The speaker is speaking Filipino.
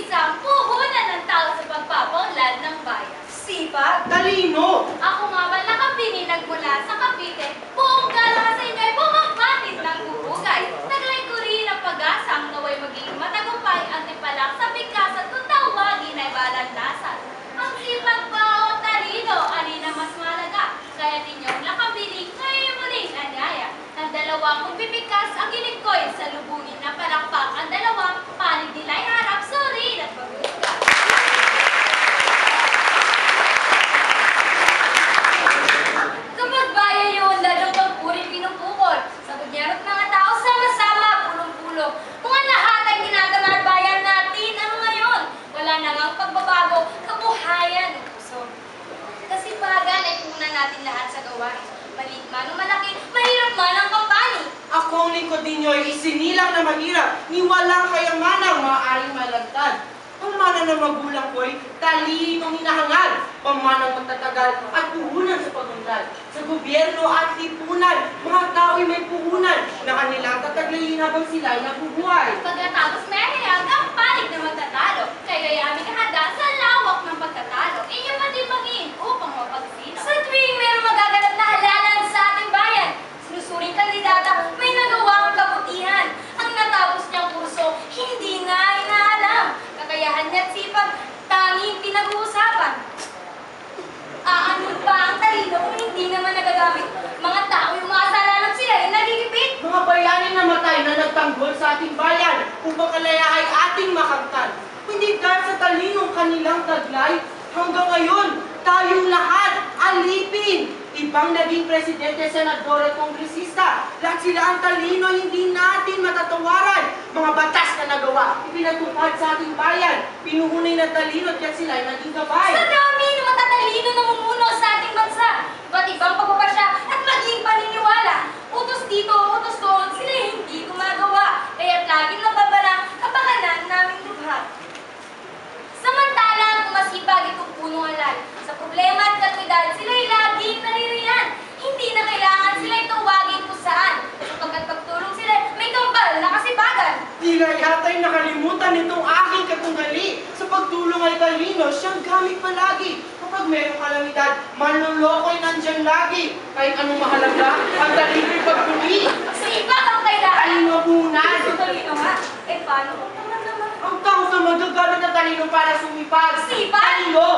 isang puhunan ng tao sa pagpapaunlad ng bayan. Sipag, talino. Ako nga man nakapini nagmula sa Cavite, buong gala sa inyo ay bumabantid ng bubugay. Taglay ko rin ang pag-asang naway maging matagumpay at ipalak sa bigkas at kung tawagin ay balandasan. Ang sipag ba o talino, alin na mas malaga? Kaya ninyong nakabili ngayon muling anyaya. Ng dalawang magbibigas ang gilig-koy sa lubungin na palakpak ang dalawang panig nila'y harap, suri at pagbukas. Kapag bayan yun, lalong pagpurin pinupukol. Sa bunyarot mga tao, sama-sama, pulong-pulong. Mga lahat ay ginagawa ng bayan natin. Ano ngayon? Wala na ngang pagbabago, kabuhayan, puso. Kasipagan ay punan natin lahat sa gawain. Maliit man o malaki, mahirap man ang kampani. Ako ang lingkod ninyo ay isinilang na mahirap, ni walang kayamanang maaaring malagtad. Ang mana ng magulang ko'y talinong hinahangad, pamanang magtatagal at puhunan sa pagunlad. Sa gobyerno at lipunan, mga tao'y may puhunan na kanilang tataglayin habang sila'y nabubuhay. Pagkatapos may hayag ang panig na magtatalo. Kaya yaming handa sa lawak ng pagtatalo. Inyo pati maging upang mapagsino. Sa tuwing mayroong magaganap na halalan sa ating bayan, sinusuring kandidata may nagawang kabutihan. Ang natapos niyang kurso, hindi nga inaalam. Kakayahan niya't sipag, tanging pinag-uusapan. Ano pa ang talino kung hindi naman nagagamit? Mga tao yung makasalanan sila ay nagigipit. Mga bayaning namatay na nagtanggol sa ating bayan upang kalaya ay ating makamtan. Hindi dahil sa talinong kanilang taglay, hanggang ngayon, tayong lahat alipin. Ibang naging presidente, senador at kongresista. Lahat sila ang talino, hindi natin matatawaran. Mga batas na nagawa, ipinatupad sa ating bayan. Pinuhunay na talino at sila ay naging gabay. Sa dami na matatalino na mumuno sa ating bansa, ba't ibang pagpapasya at maging paniniwala? Utos dito, utos doon, sila hindi gumagawa. Kaya't laging nababalang kapakanan naming lubha. Samantalang kumasipag itong punong halal. Sa problema at kalidad, sila'y laging naririyan. Hindi na kailangan sila'y tuwagin kung saan. Sapagkat pagtulong sila, may kambal na kasipagan. Tila yata'y nakalimutan nitong aking katungali. Sa pagtulong ay talino, siyang gamit palagi. Kapag mayroong kalamidad, manloloko'y nandyan lagi. Kahit anong mahalaga, ang talino'y pagtuli. Sipag ang kailangan. Talino-bunan. Talino nga. Eh paano kung naman naman? Ang tao na magagamit na talino para sumipag. Sipag? Talino,